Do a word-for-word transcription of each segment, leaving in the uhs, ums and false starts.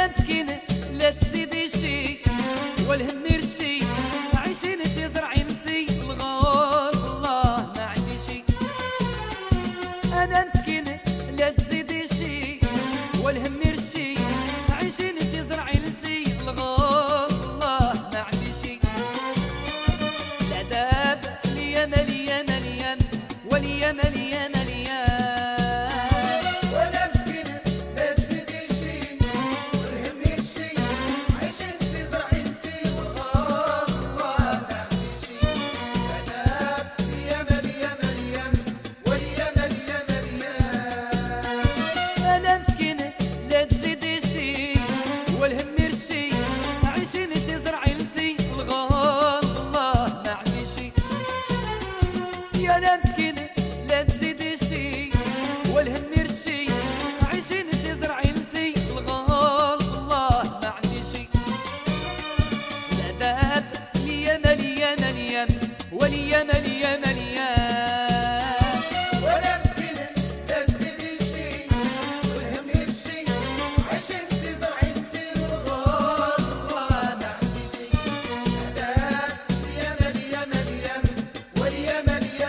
انا مسكينه لا تزيدي شي والهم يرشي عايشين تزرعي انتي الغار والله ما عندي شي. انا مسكينه لا تزيدي شي والهم يرشي عايشين تزرعي انتي الغار والله ما عندي شي. العذاب ليا مليا مليان وليا مليا مليان. أنا مسكينة لا تزيدي شي والهم يرشي عايشين تزرعي انتي الغار والله ما عندي شي. العذاب ليا مليا مليان وليا مليا مليان. وأنا مسكينة لا تزيدي شي والهم يرشي عايشين تزرعي انتي الغار والله ما عندي شي. العذاب ليا مليا مليان وليا مليا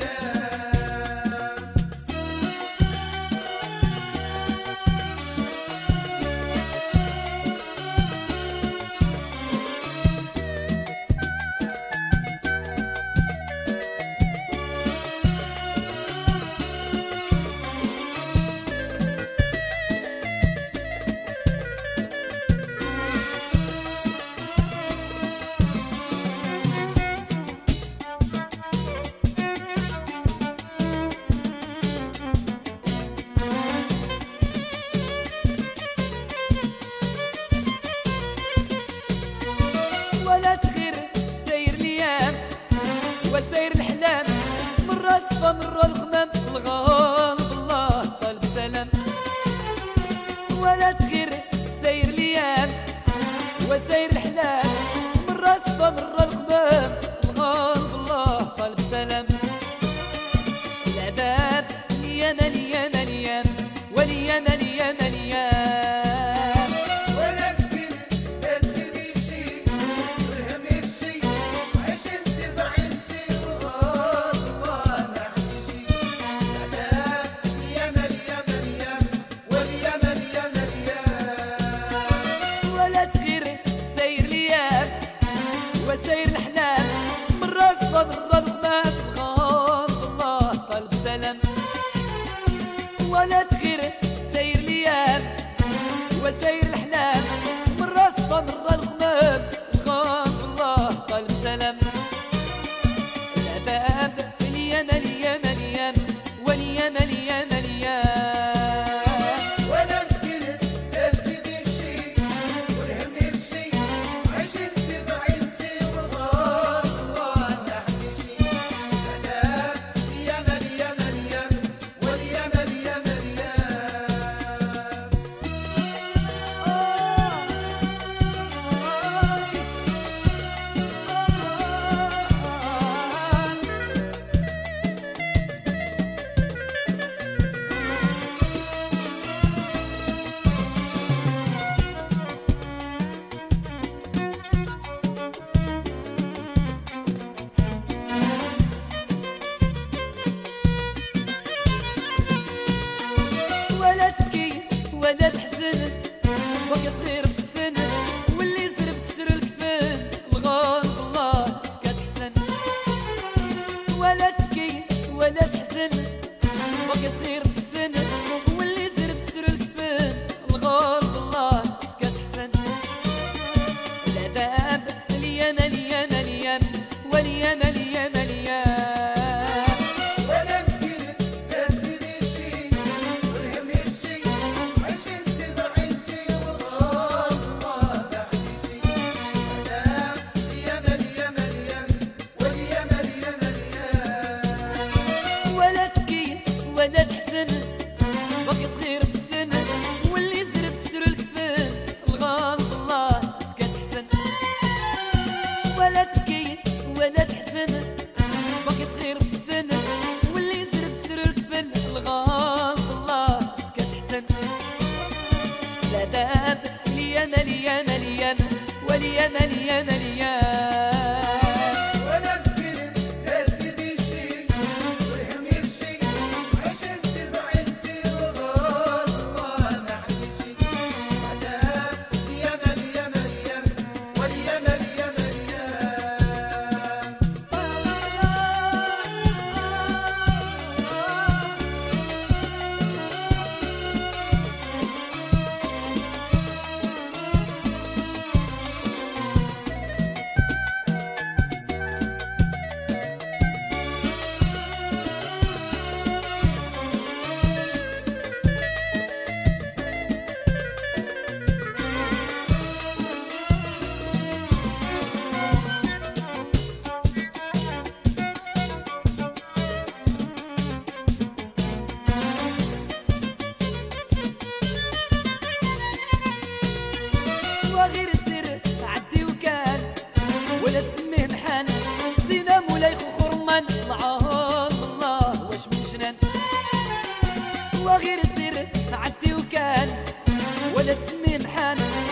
وساير الحلام مرة صفا مرة الغمام الغار بالله طالب سلام. ولا تغير ساير ليام وساير الحلام مرة صفا مرة الغمام الغار بالله طالب سلام. العذاب ليا مليا مليان وليا مليا مليان. وساير الحلال مرة صفا مرة الغمام الغار بالله طالب سلام. ولا تغير ساير ليام وساير الحلال مرة صفا مرة الغمام الغار بالله طالب سلام. العذاب ليا مليا مليان وليا مليا مليان. ولا تحزن باقي صغير في السن واللي يزرب السر الكفن الغار بالله سكات حسن. ولا تبكي ولا تحزن باقي صغير في السن واللي يزرب السر الكفن الغار بالله سكات حسن. العذاب ليا مليا مليان وليا مليا مليان. ولا تحزن باقي صغير في السن واللي يزرب السر الكفن الغار بالله سكات حسن. ولا تبكي ولا تحزن باقي صغير في السن واللي يزرب السر الكفن الغار بالله سكات حسن. العذاب مالية مالية مالية وانا مسكين لا تزيدي شي ويهمني بشي عيش انت زرع انت الغار الله ما عندي شي عذاب يا مالية مالية وليا مالية مالية وغير سر عدي وكان ولا تسميه محان سينا مولاي خو خرمان الله الله واش من جنان وغير سر عدي وكان ولا تسميه محان